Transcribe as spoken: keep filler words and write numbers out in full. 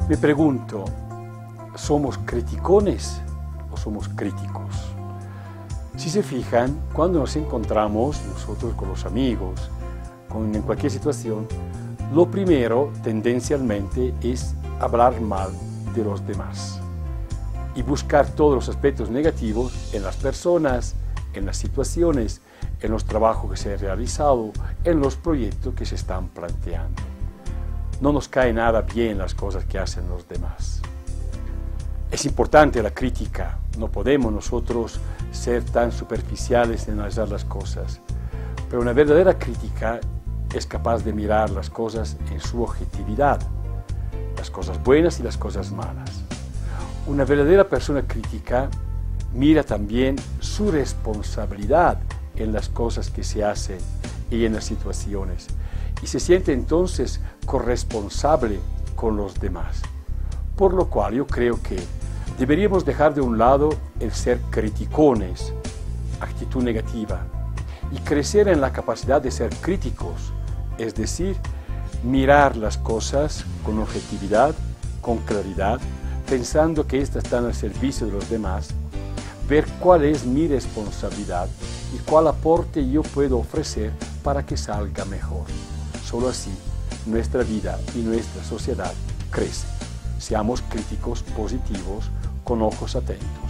Me pregunto, ¿somos criticones o somos críticos? Si se fijan, cuando nos encontramos nosotros con los amigos, con, en cualquier situación, lo primero tendencialmente es hablar mal de los demás y buscar todos los aspectos negativos en las personas, en las situaciones, en los trabajos que se han realizado, en los proyectos que se están planteando. No nos cae nada bien las cosas que hacen los demás. Es importante la crítica, no podemos nosotros ser tan superficiales en analizar las cosas, pero una verdadera crítica es capaz de mirar las cosas en su objetividad, las cosas buenas y las cosas malas. Una verdadera persona crítica mira también su responsabilidad en las cosas que se hacen y en las situaciones, y se siente entonces corresponsable con los demás. Por lo cual yo creo que deberíamos dejar de un lado el ser criticones, actitud negativa, y crecer en la capacidad de ser críticos, es decir, mirar las cosas con objetividad, con claridad, pensando que éstas están al servicio de los demás, ver cuál es mi responsabilidad y cuál aporte yo puedo ofrecer para que salga mejor. Solo así nuestra vida y nuestra sociedad crecen. Seamos críticos positivos con ojos atentos.